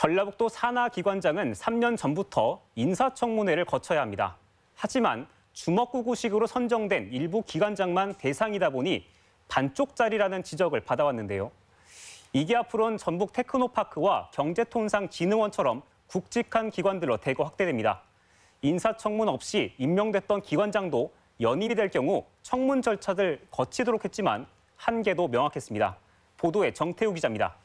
전라북도 산하기관장은 3년 전부터 인사청문회를 거쳐야 합니다. 하지만 주먹구구식으로 선정된 일부 기관장만 대상이다 보니 반쪽짜리라는 지적을 받아왔는데요. 이게 앞으로는 전북 테크노파크와 경제통상진흥원처럼 굵직한 기관들로 대거 확대됩니다. 인사청문 없이 임명됐던 기관장도 연임이 될 경우 청문 절차를 거치도록 했지만 한계도 명확했습니다. 보도에 정태우 기자입니다.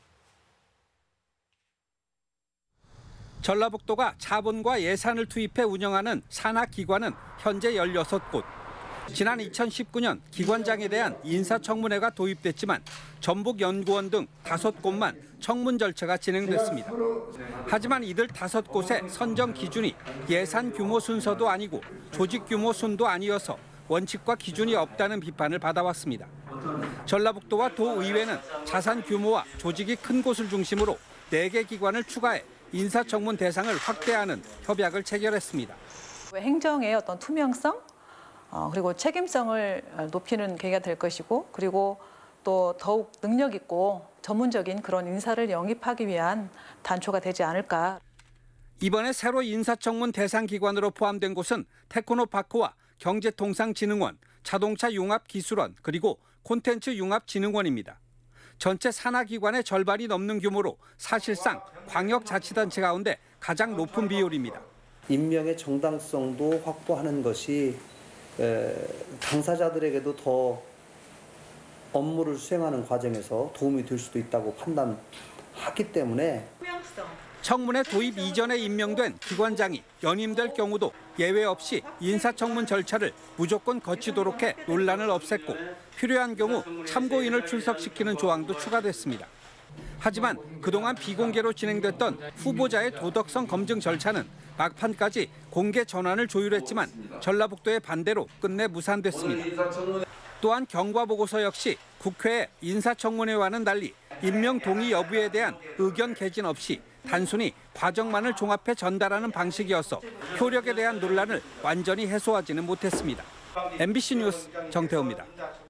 전라북도가 자본과 예산을 투입해 운영하는 산하기관은 현재 16곳. 지난 2019년 기관장에 대한 인사청문회가 도입됐지만 전북연구원 등 5곳만 청문 절차가 진행됐습니다. 하지만 이들 5곳의 선정 기준이 예산 규모 순서도 아니고 조직 규모 순도 아니어서 원칙과 기준이 없다는 비판을 받아왔습니다. 전라북도와 도의회는 자산 규모와 조직이 큰 곳을 중심으로 4개 기관을 추가해 인사청문 대상을 확대하는 협약을 체결했습니다. 행정의 어떤 투명성 그리고 책임성을 높이는 계기가 될 것이고, 그리고 또 더욱 능력 있고 전문적인 그런 인사를 영입하기 위한 단초가 되지 않을까. 이번에 새로 인사청문 대상 기관으로 포함된 곳은 테크노파크와 경제통상진흥원, 자동차융합기술원, 그리고 콘텐츠융합진흥원입니다. 전체 산하기관의 절반이 넘는 규모로 사실상 광역자치단체 가운데 가장 높은 비율입니다. 임명의 정당성도 확보하는 것이 당사자들에게도 더 업무를 수행하는 과정에서 도움이 될 수도 있다고 판단하기 때문에 청문회 도입 이전에 임명된 기관장이 연임될 경우도 예외 없이 인사청문 절차를 무조건 거치도록 해 논란을 없앴고 필요한 경우 참고인을 출석시키는 조항도 추가됐습니다. 하지만 그동안 비공개로 진행됐던 후보자의 도덕성 검증 절차는 막판까지 공개 전환을 조율했지만 전라북도의 반대로 끝내 무산됐습니다. 또한 경과보고서 역시 국회의 인사청문회와는 달리 임명 동의 여부에 대한 의견 개진 없이 단순히 과정만을 종합해 전달하는 방식이어서 효력에 대한 논란을 완전히 해소하지는 못했습니다. MBC 뉴스 정태우입니다.